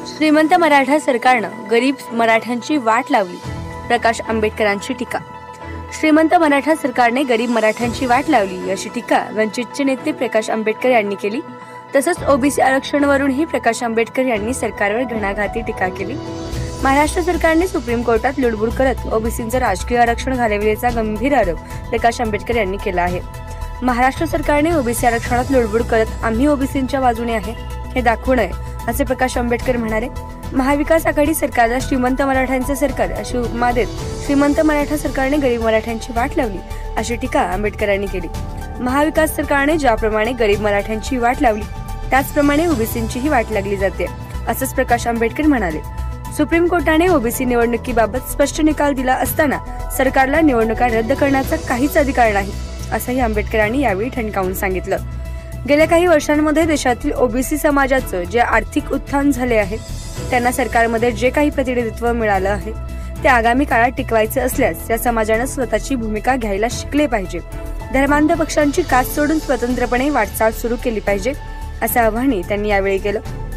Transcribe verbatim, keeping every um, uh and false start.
श्रीमंत मराठा सरकारनं गरीब मराठ्यांची वाट लावली. प्रकाश आंबेडकरांची टीका. श्रीमंत मराठा सरकारने गरीब मराठ्यांची वाट लावली अशी टीका वंचितचे नेते प्रकाश आंबेडकर यांनी केली. तसंच ओबीसी आरक्षणावरूनही प्रकाश आंबेडकर यांनी सरकारवर घणाघाती टीका केली. महाराष्ट्र सरकारने सुप्रीम कोर्टात लुडबुड करत ओबीसींचं राजकीय आरक्षण घालविल्याचा गंभीर आरोप प्रकाश आंबेडकर यांनी केला आहे. महाराष्ट्र सरकारने ओबीसी आरक्षणात लुडबुड करत आम्ही ओबीसींच्या बाजूने आहे हे दाखवू नये असे प्रकाश आंबेडकर म्हणाले. महाविकास आघाडी सरकारला श्रीमंत मराठ्यांचे सरकार अशी उपमा देत श्रीमंत मराठा सरकारने गरीब मराठ्यांची वाट लावली अशी टीका आंबेडकरांनी केली. महाविकास सरकारने ज्याप्रमाणे गरीब मराठ्यांची वाट लावली त्याचप्रमाणे ओबीसींचीही वाट लागली जाते असंच प्रकाश आंबेडकर म्हणाले. सुप्रीम कोर्टाने ओबीसी निवडणुकीबाबत स्पष्ट निकाल दिला असताना सरकारला निवडणुका रद्द करण्याचा काहीच अधिकार नाही असंही आंबेडकरांनी यावेळी ठणकावून सांगितलं. गेल्या काही वर्षांमध्ये देशातील ओबीसी समाजाचं जे आर्थिक उत्थान झाले आहे त्यांना सरकारमध्ये जे काही प्रतिनिधित्व मिळालं आहे ते आगामी काळात टिकवायचे असल्यास या समाजानं स्वतःची भूमिका घ्यायला शिकले पाहिजे. धर्मांध पक्षांची कास सोडून स्वतंत्रपणे वाटचाल सुरू केली पाहिजे असं आवाहनही त्यांनी यावेळी केलं.